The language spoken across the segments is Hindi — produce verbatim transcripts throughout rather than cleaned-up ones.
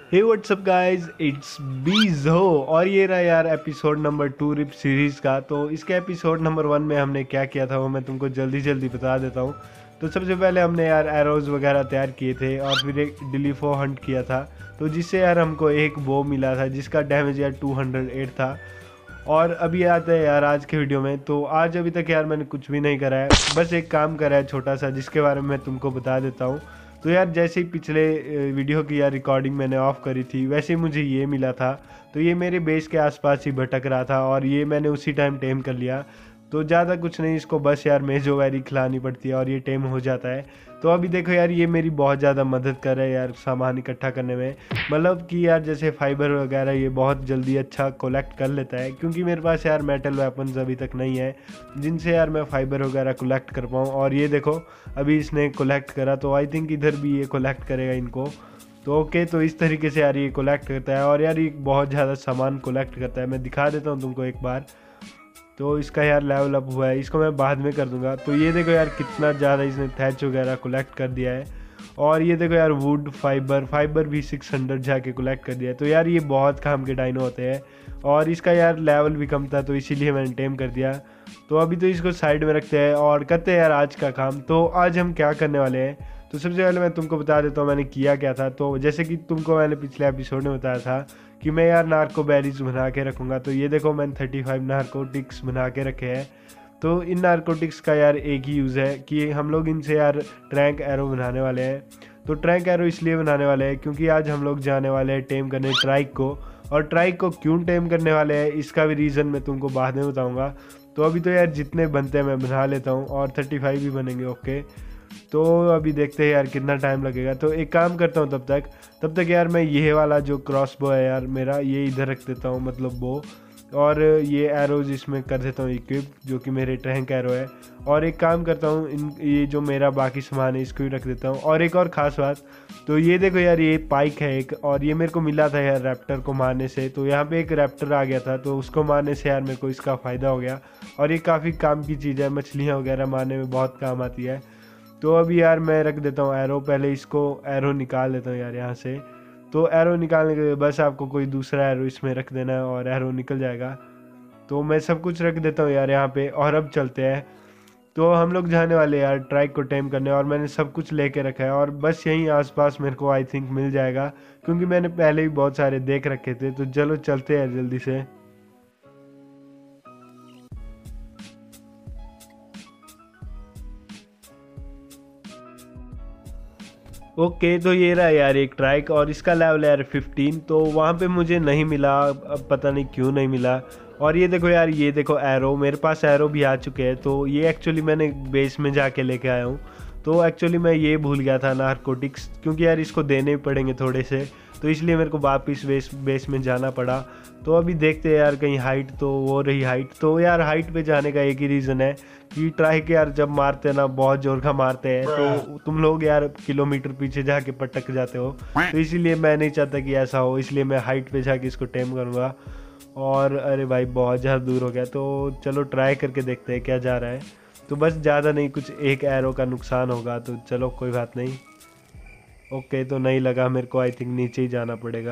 हे व्हाट्सअप गाइस, इट्स बीज़ो और ये रहा यार episode number two rip series का। तो इसके एपिसोड नंबर वन में हमने क्या किया था वो मैं तुमको जल्दी जल्दी बता देता हूँ। तो सबसे पहले हमने यार एरोज़ वगैरह तैयार किए थे और फिर एक डिलीफो हंट किया था, तो जिससे यार हमको एक बो मिला था जिसका डैमेज यार टू हंड्रेड एट था। और अभी आते हैं यार आज के वीडियो में। तो आज अभी तक यार मैंने कुछ भी नहीं करा है, बस एक काम करा है छोटा सा जिसके बारे में मैं तुमको बता देता हूँ। तो यार जैसे ही पिछले वीडियो की यार रिकॉर्डिंग मैंने ऑफ करी थी वैसे ही मुझे ये मिला था। तो ये मेरे बेस के आसपास ही भटक रहा था और ये मैंने उसी टाइम टेम कर लिया। तो ज़्यादा कुछ नहीं, इसको बस यार मेजोवैरी खिलानी पड़ती है और ये टेम हो जाता है। तो अभी देखो यार ये मेरी बहुत ज़्यादा मदद कर रहा है यार सामान इकट्ठा करने में। मतलब कि यार जैसे फाइबर वगैरह ये बहुत जल्दी अच्छा कलेक्ट कर लेता है, क्योंकि मेरे पास यार मेटल वेपन्स अभी तक नहीं है जिनसे यार मैं फाइबर वगैरह कलेक्ट कर पाऊँ। और ये देखो अभी इसने कलेक्ट करा, तो आई थिंक इधर भी ये कलेक्ट करेगा इनको। तो ओके, तो इस तरीके से यार ये कलेक्ट करता है और यार ये बहुत ज़्यादा सामान कलेक्ट करता है। मैं दिखा देता हूँ तुमको एक बार। तो इसका यार लेवल अप हुआ है, इसको मैं बाद में कर दूंगा। तो ये देखो यार कितना ज़्यादा इसने थैच वगैरह कलेक्ट कर दिया है। और ये देखो यार वुड फाइबर फाइबर भी सिक्स हंड्रेड जाके कलेक्ट कर दिया है। तो यार ये बहुत काम के डाइनो होते हैं और इसका यार लेवल भी कम था तो इसीलिए मैंने टेम कर दिया। तो अभी तो इसको साइड में रखते हैं और करते हैं यार आज का काम। तो आज हम क्या करने वाले हैं, तो सबसे पहले मैं तुमको बता देता हूँ मैंने किया क्या था। तो जैसे कि तुमको मैंने पिछले एपिसोड में बताया था कि मैं यार नार्को बैरीज बना के रखूँगा। तो ये देखो मैंने थर्टी फाइव नार्कोटिक्स बना के रखे हैं। तो इन नार्कोटिक्स का यार एक ही यूज़ है कि हम लोग इनसे यार ट्रैंक एरो बनाने वाले हैं। तो ट्रैंक एरो इसलिए बनाने वाले हैं क्योंकि आज हम लोग जाने वाले हैं टेम करने ट्राइक को। और ट्राइक को क्यों टेम करने वाले हैं इसका भी रीज़न मैं तुमको बाद में बताऊँगा। तो अभी तो यार जितने बनते हैं मैं बना लेता हूँ और थर्टी फाइव भी बनेंगे। ओके, तो अभी देखते हैं यार कितना टाइम लगेगा। तो एक काम करता हूँ तब तक तब तक यार मैं ये वाला जो क्रॉस बो है यार मेरा ये इधर रख देता हूँ, मतलब बो। और ये एरोज इसमें कर देता हूँ इक्विप, जो कि मेरे ट्रैंक एरो है। और एक काम करता हूँ इन ये जो मेरा बाकी सामान है इसको भी रख देता हूँ। और एक और ख़ास बात, तो ये देखो यार ये पाइक है एक, और ये मेरे को मिला था यार रैप्टर को मारने से। तो यहाँ पे एक रैप्टर आ गया था तो उसको मारने से यार मेरे को इसका फ़ायदा हो गया। और ये काफ़ी काम की चीज़ है, मछलियाँ वगैरह मारने में बहुत काम आती है। तो अभी यार मैं रख देता हूँ एरो, पहले इसको एरो निकाल देता हूँ यार यहाँ से। तो एरो निकालने के लिए बस आपको कोई दूसरा एरो इसमें रख देना है और एरो निकल जाएगा। तो मैं सब कुछ रख देता हूँ यार यहाँ पे और अब चलते हैं। तो हम लोग जाने वाले यार ट्राइक को टेम करने और मैंने सब कुछ लेके रखा है और बस यहीं आसपास मेरे को आई थिंक मिल जाएगा, क्योंकि मैंने पहले भी बहुत सारे देख रखे थे। तो चलो चलते हैं जल्दी से। ओके okay, तो ये रहा यार एक ट्राइक और इसका लेवल है यार फिफ्टीन। तो वहाँ पे मुझे नहीं मिला, अब पता नहीं क्यों नहीं मिला। और ये देखो यार ये देखो एरो, मेरे पास एरो भी आ चुके हैं। तो ये एक्चुअली मैंने बेस में जाके लेके आया हूँ। तो एक्चुअली मैं ये भूल गया था नारकोटिक्स, क्योंकि यार इसको देने पड़ेंगे थोड़े से, तो इसलिए मेरे को वापस बेस बेस में जाना पड़ा। तो अभी देखते हैं यार कहीं हाइट, तो वो रही हाइट। तो यार हाइट पे जाने का एक ही रीज़न है कि ट्राई के यार जब मारते हैं ना बहुत जोर का मारते हैं तो तुम लोग यार किलोमीटर पीछे जाके पटक जाते हो। तो इसीलिए मैं नहीं चाहता कि ऐसा हो, इसलिए मैं हाइट पे जाके इसको टेम करूँगा। और अरे भाई बहुत ज़्यादा दूर हो गया, तो चलो ट्राई करके देखते हैं क्या जा रहा है। तो बस ज़्यादा नहीं, कुछ एक एरो का नुकसान होगा, तो चलो कोई बात नहीं। ओके, तो नहीं लगा मेरे को, आई थिंक नीचे ही जाना पड़ेगा।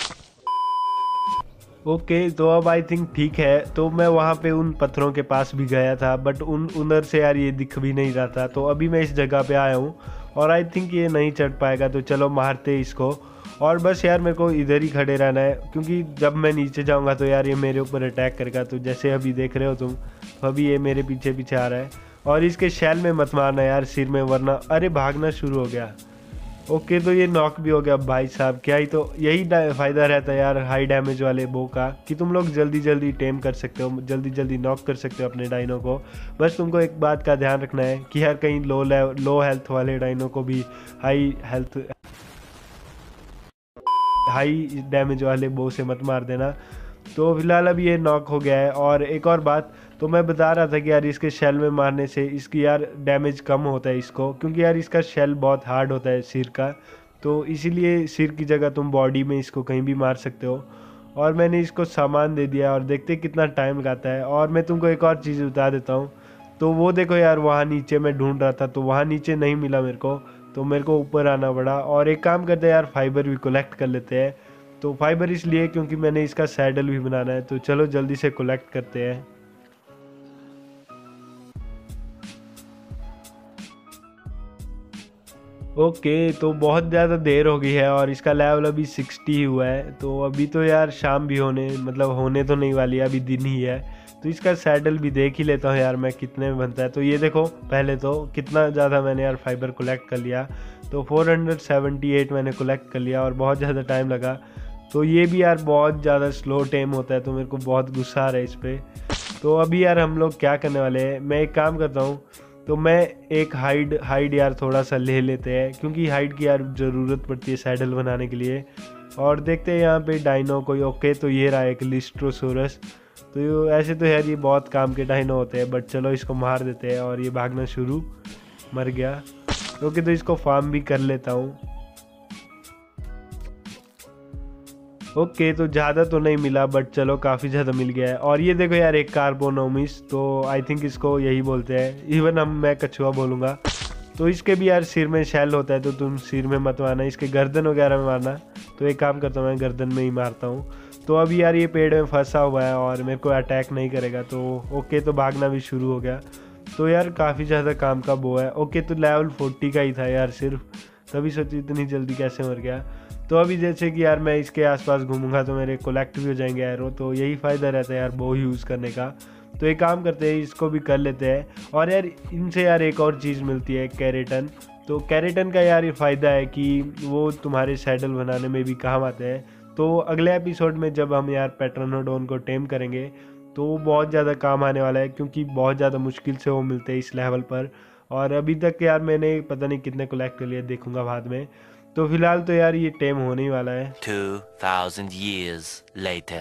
ओके okay, तो अब आई थिंक ठीक है। तो मैं वहाँ पे उन पत्थरों के पास भी गया था बट उन उधर से यार ये दिख भी नहीं रहा था। तो अभी मैं इस जगह पे आया हूँ और आई थिंक ये नहीं चढ़ पाएगा। तो चलो मारते इसको। और बस यार मेरे को इधर ही खड़े रहना है, क्योंकि जब मैं नीचे जाऊँगा तो यार ये मेरे ऊपर अटैक करेगा। तो जैसे अभी देख रहे हो तुम, तो अभी ये मेरे पीछे पीछे आ रहा है। और इसके शैल में मत मारना यार सिर में, वरना अरे भागना शुरू हो गया। ओके, तो ये नॉक भी हो गया भाई साहब। क्या ही, तो यही फ़ायदा रहता है यार हाई डैमेज वाले बो का, कि तुम लोग जल्दी जल्दी टेम कर सकते हो, जल्दी जल्दी नॉक कर सकते हो अपने डाइनो को। बस तुमको एक बात का ध्यान रखना है कि यार कहीं लो लेवल लो हेल्थ वाले डाइनो को भी हाई हेल्थ हाई डैमेज वाले बो से मत मार देना। तो फिलहाल अब ये नॉक हो गया है। और एक और बात, तो मैं बता रहा था कि यार इसके शेल में मारने से इसकी यार डैमेज कम होता है इसको, क्योंकि यार इसका शेल बहुत हार्ड होता है सिर का। तो इसीलिए सिर की जगह तुम बॉडी में इसको कहीं भी मार सकते हो। और मैंने इसको सामान दे दिया और देखते कितना टाइम लगाता है। और मैं तुमको एक और चीज़ बता देता हूँ, तो वो देखो यार वहाँ नीचे मैं ढूंढ रहा था तो वहाँ नीचे नहीं मिला मेरे को। तो मेरे को ऊपर आना पड़ा। और एक काम करते हैं यार, फाइबर भी कलेक्ट कर लेते हैं। तो फाइबर इसलिए क्योंकि मैंने इसका सैडल भी बनाना है, तो चलो जल्दी से कलेक्ट करते हैं। ओके, तो बहुत ज़्यादा देर हो गई है और इसका लेवल अभी सिक्सटी ही हुआ है। तो अभी तो यार शाम भी होने मतलब होने तो नहीं वाली है, अभी दिन ही है। तो इसका सैडल भी देख ही लेता हूँ यार मैं कितने में बनता है। तो ये देखो, पहले तो कितना ज़्यादा मैंने यार फाइबर कलेक्ट कर लिया। तो फोर हंड्रेड सेवेंटी एट मैंने कलेक्ट कर लिया और बहुत ज़्यादा टाइम लगा। तो ये भी यार बहुत ज़्यादा स्लो टेम होता है, तो मेरे को बहुत गुस्सा आ रहा है इस पर। तो अभी यार हम लोग क्या करने वाले हैं, मैं एक काम करता हूँ। तो मैं एक हाइड हाइड यार थोड़ा सा ले लेते हैं, क्योंकि हाइड की यार ज़रूरत पड़ती है सैडल बनाने के लिए। और देखते हैं यहाँ पे डाइनो कोई। ओके, तो ये रहा एक लिस्ट्रोसोरस। तो ऐसे तो यार ये बहुत काम के डाइनो होते हैं, बट चलो इसको मार देते हैं। और ये भागना शुरू, मर गया। ओके, तो इसको फार्म भी कर लेता हूँ। ओके, तो ज़्यादा तो नहीं मिला, बट चलो काफ़ी ज़्यादा मिल गया है। और ये देखो यार एक कार्बोनोमिस, तो आई थिंक इसको यही बोलते हैं, इवन हम मैं कछुआ बोलूँगा। तो इसके भी यार सिर में शेल होता है, तो तुम सिर में मत मारना, इसके गर्दन वगैरह में मारना। तो एक काम करता हूँ, मैं गर्दन में ही मारता हूँ। तो अभी यार ये पेड़ में फंसा हुआ है और मेरे को अटैक नहीं करेगा। तो ओके, तो भागना भी शुरू हो गया। तो यार काफ़ी ज़्यादा काम का वो है। ओके, तो लेवल फोर्टी का ही था यार सिर्फ, तभी सोची इतनी जल्दी कैसे मर गया। तो अभी जैसे कि यार मैं इसके आसपास घूमूंगा तो मेरे कलेक्ट भी हो जाएंगे एरो। तो यही फ़ायदा रहता है यार बो यूज़ करने का। तो एक काम करते हैं, इसको भी कर लेते हैं। और यार इनसे यार एक और चीज़ मिलती है, कैरेटन। तो कैरेटन का यार ये फ़ायदा है कि वो तुम्हारे सैडल बनाने में भी काम आते हैं। तो अगले एपिसोड में जब हम यार पेट्रोनोडोन को टेम करेंगे तो वो बहुत ज़्यादा काम आने वाला है, क्योंकि बहुत ज़्यादा मुश्किल से वो मिलते हैं इस लेवल पर। और अभी तक यार मैंने पता नहीं कितने कलेक्ट कर लिए, देखूंगा बाद में। तो फिलहाल तो यार ये टेम होने ही वाला है। two thousand years later.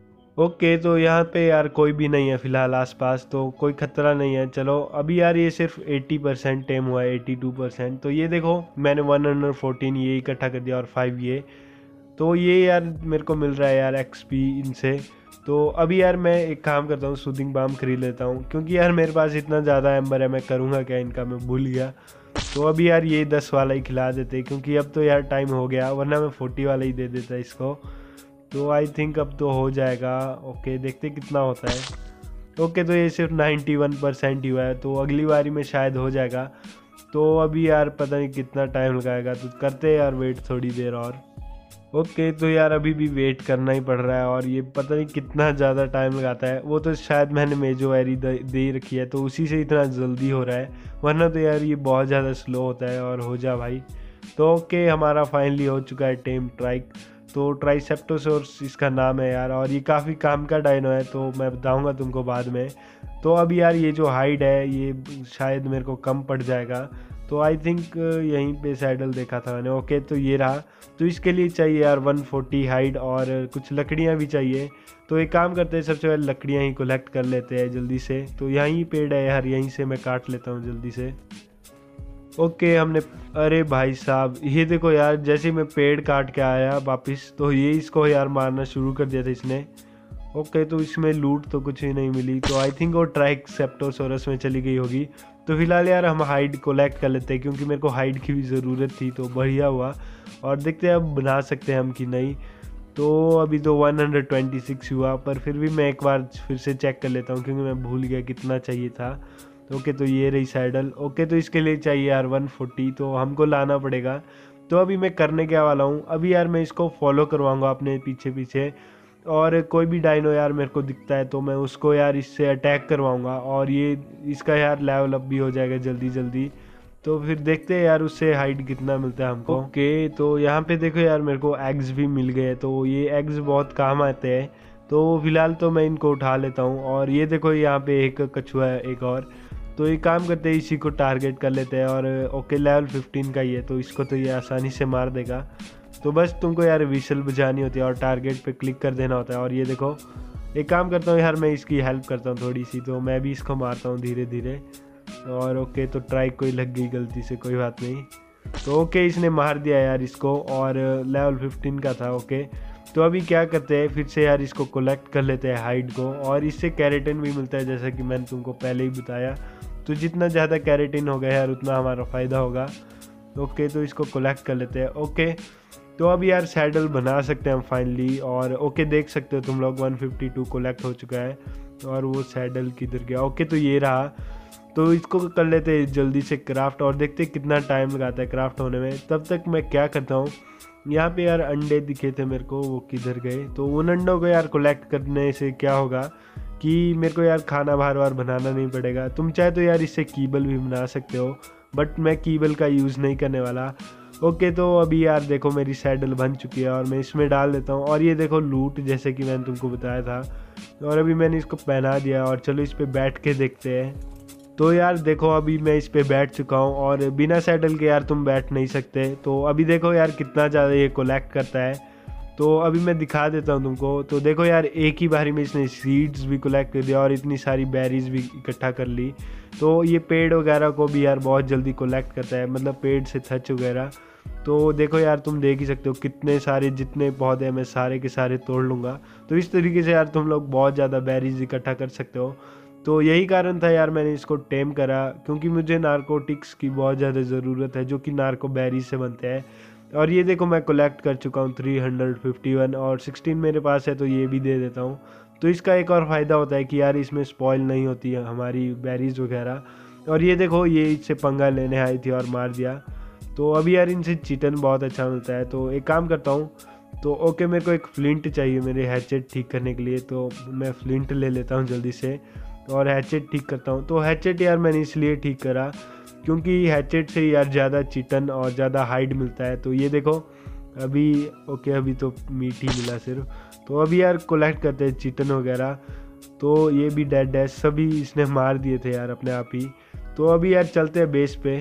Okay, तो यहाँ पे यार कोई भी नहीं है फिलहाल आसपास, तो कोई खतरा नहीं है। चलो अभी यार ये सिर्फ अस्सी परसेंट टेम हुआ है, बयासी परसेंट। तो ये देखो मैंने एक सौ चौदह ये इकट्ठा कर दिया और फाइव ये। तो ये यार मेरे को मिल रहा है यार एक्सपी इनसे। तो अभी यार मैं एक काम करता हूँ, सूदिंग बाम खरीद लेता हूँ, क्योंकि यार मेरे पास इतना ज़्यादा एम्बर है, मैं करूँगा क्या इनका, मैं भूल गया। तो अभी यार ये दस वाला ही खिला देते, क्योंकि अब तो यार टाइम हो गया, वरना मैं फोर्टी वाला ही दे देता इसको। तो आई थिंक अब तो हो जाएगा। ओके, देखते कितना होता है। ओके, तो ये सिर्फ नाइन्टी वन परसेंट ही हुआ है, तो अगली बारी में शायद हो जाएगा। तो अभी यार पता नहीं कितना टाइम लगाएगा, तो करते हैं यार वेट थोड़ी देर और। ओके, तो यार अभी भी वेट करना ही पड़ रहा है, और ये पता नहीं कितना ज़्यादा टाइम लगाता है। वो तो शायद मैंने मेजोवेरी दे रखी है, तो उसी से इतना जल्दी हो रहा है, वरना तो यार ये बहुत ज़्यादा स्लो होता है। और हो जा भाई। तो ओके, हमारा फाइनली हो चुका है टेम ट्राइक। तो ट्राइसेप्टोसोर्स इसका नाम है यार, और ये काफ़ी काम का डायनो है, तो मैं बताऊंगा तुमको बाद में। तो अब यार ये जो हाइट है ये शायद मेरे को कम पड़ जाएगा, तो आई थिंक यहीं पे सैडल देखा था मैंने। ओके, तो ये रहा। तो इसके लिए चाहिए यार वन फोर्टी हाइट और कुछ लकड़ियाँ भी चाहिए। तो एक काम करते हैं, सबसे पहले लकड़ियाँ ही कलेक्ट कर लेते हैं जल्दी से। तो यहीं पेड़ है यार, यहीं से मैं काट लेता हूँ जल्दी से। ओके, हमने अरे भाई साहब ये देखो यार, जैसे मैं पेड़ काट के आया वापस, तो ये इसको यार मारना शुरू कर दिया था इसने। ओके, तो इसमें लूट तो कुछ ही नहीं मिली, तो आई थिंक वो ट्राइसेप्टोसोरस में चली गई होगी। तो फिलहाल यार हम हाइड कलेक्ट कर लेते हैं, क्योंकि मेरे को हाइड की भी ज़रूरत थी, तो बढ़िया हुआ। और देखते हैं अब बना सकते हैं हम कि नहीं। तो अभी तो वन हंड्रेड ट्वेंटी सिक्स हुआ, पर फिर भी मैं एक बार फिर से चेक कर लेता हूँ, क्योंकि मैं भूल गया कितना चाहिए था। तो ओके, तो ये रही सैडल। ओके, तो इसके लिए चाहिए यार वन फोर्टी, तो हमको लाना पड़ेगा। तो अभी मैं करने क्या वाला हूँ, अभी यार मैं इसको फॉलो करवाऊँगा अपने पीछे पीछे, और कोई भी डायनो यार मेरे को दिखता है तो मैं उसको यार इससे अटैक करवाऊँगा, और ये इसका यार लेवल अप भी हो जाएगा जल्दी जल्दी। तो फिर देखते हैं यार उससे हाइट कितना मिलता है हमको। ओके, तो यहाँ पे देखो यार मेरे को एग्स भी मिल गए, तो ये एग्स बहुत काम आते हैं। तो फिलहाल तो मैं इनको उठा लेता हूँ। और ये देखो यहाँ पे एक कछुआ है एक और, तो ये काम करते हैं इसी को टारगेट कर लेते हैं। और ओके, लेवल फिफ्टीन का ही है, तो इसको तो ये आसानी से मार देगा। तो बस तुमको यार विशल बजानी होती है और टारगेट पे क्लिक कर देना होता है। और ये देखो, एक काम करता हूँ यार, मैं इसकी हेल्प करता हूँ थोड़ी सी, तो मैं भी इसको मारता हूँ धीरे धीरे। और ओके, तो ट्राइक कोई लग गई गलती से, कोई बात नहीं। तो ओके, इसने मार दिया यार इसको, और लेवल फिफ्टीन का था। ओके, तो अभी क्या करते हैं, फिर से यार इसको कलेक्ट कर लेते हैं हाइड को, और इससे कैरेटिन भी मिलता है, जैसा कि मैंने तुमको पहले ही बताया। तो जितना ज़्यादा कैरेटिन होगा यार उतना हमारा फ़ायदा होगा। ओके तो इसको कलेक्ट कर लेते हैं। ओके तो अब यार सैडल बना सकते हैं हम फाइनली। और ओके देख सकते हो तुम लोग वन फिफ्टी टू कलेक्ट हो चुका है। और वो सैडल किधर गया? ओके तो ये रहा। तो इसको कर लेते हैं जल्दी से क्राफ्ट और देखते हैं कितना टाइम लगाता है क्राफ्ट होने में। तब तक मैं क्या करता हूँ, यहाँ पे यार अंडे दिखे थे मेरे को, वो किधर गए? तो उन अंडों को यार कलेक्ट करने से क्या होगा कि मेरे को यार खाना बार बार बनाना नहीं पड़ेगा। तुम चाहे तो यार इससे कीबल भी बना सकते हो, बट मैं कीबल का यूज़ नहीं करने वाला। ओके तो अभी यार देखो मेरी सैडल बन चुकी है और मैं इसमें डाल देता हूँ। और ये देखो लूट, जैसे कि मैंने तुमको बताया था, और अभी मैंने इसको पहना दिया। और चलो इस पर बैठ के देखते हैं। तो यार देखो अभी मैं इस पे बैठ चुका हूँ और बिना सैडल के यार तुम बैठ नहीं सकते। तो अभी देखो यार कितना ज़्यादा ये कलेक्ट करता है। तो अभी मैं दिखा देता हूँ तुमको। तो देखो यार एक ही बारी में इसने सीड्स भी कलेक्ट कर दिया और इतनी सारी बेरीज भी इकट्ठा कर ली। तो ये पेड़ वगैरह को भी यार बहुत जल्दी कलेक्ट करता है, मतलब पेड़ से थच वगैरह। तो देखो यार तुम देख ही सकते हो कितने सारे जितने पौधे मैं सारे के सारे तोड़ लूँगा। तो इस तरीके से यार तुम लोग बहुत ज़्यादा बेरीज इकट्ठा कर सकते हो। तो यही कारण था यार मैंने इसको टेम करा, क्योंकि मुझे नारकोटिक्स की बहुत ज़्यादा ज़रूरत है जो कि नार्को बेरीज से बनते हैं। और ये देखो मैं कलेक्ट कर चुका हूँ थ्री हंड्रेड फिफ्टी वन और सिक्सटीन मेरे पास है, तो ये भी दे देता हूँ। तो इसका एक और फ़ायदा होता है कि यार इसमें स्पॉइल नहीं होती है हमारी बेरीज वगैरह। और ये देखो ये इससे पंगा लेने आई थी और मार दिया। तो अभी यार इनसे चिकन बहुत अच्छा मिलता है। तो एक काम करता हूँ, तो ओके मेरे को एक फ्लिंट चाहिए मेरे हैचेट ठीक करने के लिए। तो मैं फ्लिंट ले लेता हूँ जल्दी से और हैचेट ठीक करता हूँ। तो हैचेट यार मैंने इसलिए ठीक करा क्योंकि हैचेट से यार ज़्यादा चिकन और ज़्यादा हाइड मिलता है। तो ये देखो अभी ओके अभी तो मीट ही मिला सिर्फ। तो अभी यार कलेक्ट करते हैं चिकन वगैरह। तो ये भी डेड है, सभी इसने मार दिए थे यार अपने आप ही। तो अभी यार चलते हैं बेस पे।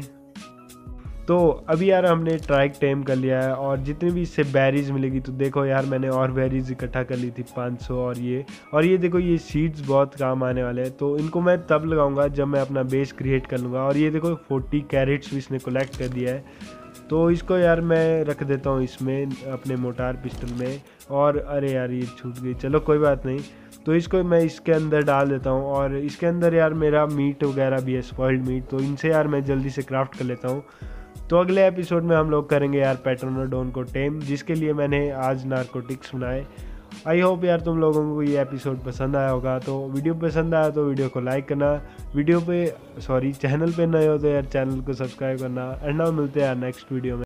तो अभी यार हमने ट्राइक टेम कर लिया है और जितनी भी इससे बेरीज मिलेगी, तो देखो यार मैंने और बेरीज इकट्ठा कर ली थी पाँच सौ। और ये और ये देखो ये सीड्स बहुत काम आने वाले हैं। तो इनको मैं तब लगाऊंगा जब मैं अपना बेस क्रिएट कर लूँगा। और ये देखो फोर्टी कैरेट्स भी इसने कलेक्ट कर दिया है। तो इसको यार मैं रख देता हूँ इसमें अपने मोटार पिस्टल में। और अरे यार ये छूट गई, चलो कोई बात नहीं। तो इसको मैं इसके अंदर डाल देता हूँ और इसके अंदर यार मेरा मीट वगैरह भी है, स्पॉइल्ड मीट। तो इनसे यार मैं जल्दी से क्राफ्ट कर लेता हूँ। तो अगले एपिसोड में हम लोग करेंगे यार पेट्रोनोडोन को टेम, जिसके लिए मैंने आज नारकोटिक्स बनाए। आई होप यार तुम लोगों को ये एपिसोड पसंद आया होगा। तो वीडियो पसंद आया तो वीडियो को लाइक करना, वीडियो पे सॉरी चैनल पे नए हो तो यार चैनल को सब्सक्राइब करना। एंड नाउ मिलते हैं यार नेक्स्ट वीडियो में।